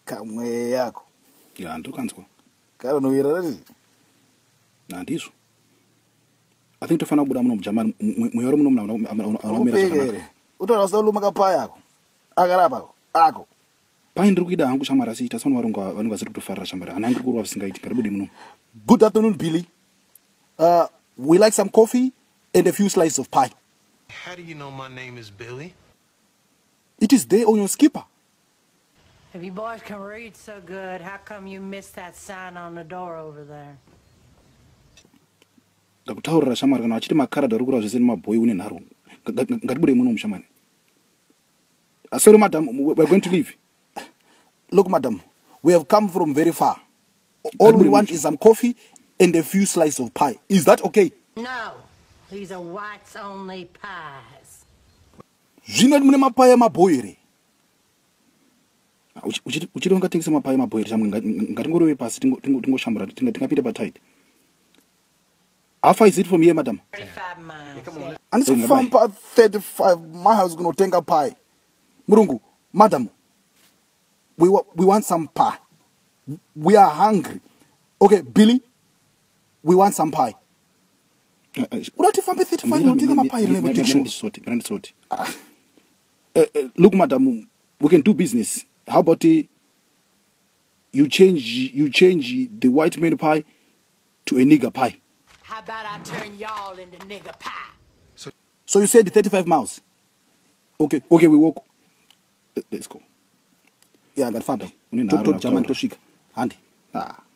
kamwe yako ya ndokanzwa karo noirarati nandizo I think tofana kubuda muno mujamani muyoro muno anomera zvakanaka utora sauluma kapa yako akarapa ako pai ndiri kuida hangu shamara siita sona vanonga ziri kutofarira shamara ana ndiri kurwa visingaiti karibudi muno. Good afternoon, Billy. We like some coffee and a few slices of pie. How do you know my name is Billy? It is there on your skipper. If you boys can read so good, how come you missed that sign on the door over there? Ndakutaurira shamara kana achiti makarada ari kurwa zvese nemaboy une nharo ngatibude muno mushamani. Sorry madam, we're going to leave. Look madam, we have come from very far. All we want is some coffee and a few slices of pie. Is that okay? No, these are whites only pies. Zvino mune mapai emaboy here. Uchiri ungatengesa mapai emaboy here ngatingorove pasi tingoshambura tingapinda patide. How far is it from here, madam? 35 miles. Come on. And it's from 35 miles going to take a pie. Murungu, madam, we want some pie. We are hungry. Okay, Billy, we want some pie. Look, madam, we can do business. How about you change the white man pie to a nigger pie? How about I turn y'all into nigger pie? So you said 35 miles? Okay, we walk. Let's go. Yeah, I got father. Uni German naro to shika. Handy.